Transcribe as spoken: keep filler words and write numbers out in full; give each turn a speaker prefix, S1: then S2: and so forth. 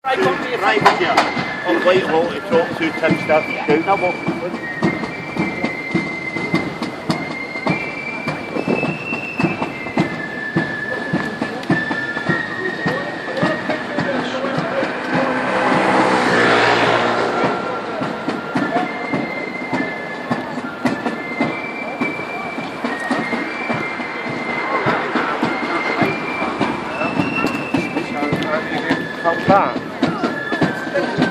S1: Right, come to your
S2: Right with you. On Whitehall to talk to Tim Stafford. Yeah.
S1: Now walk.
S2: Come back.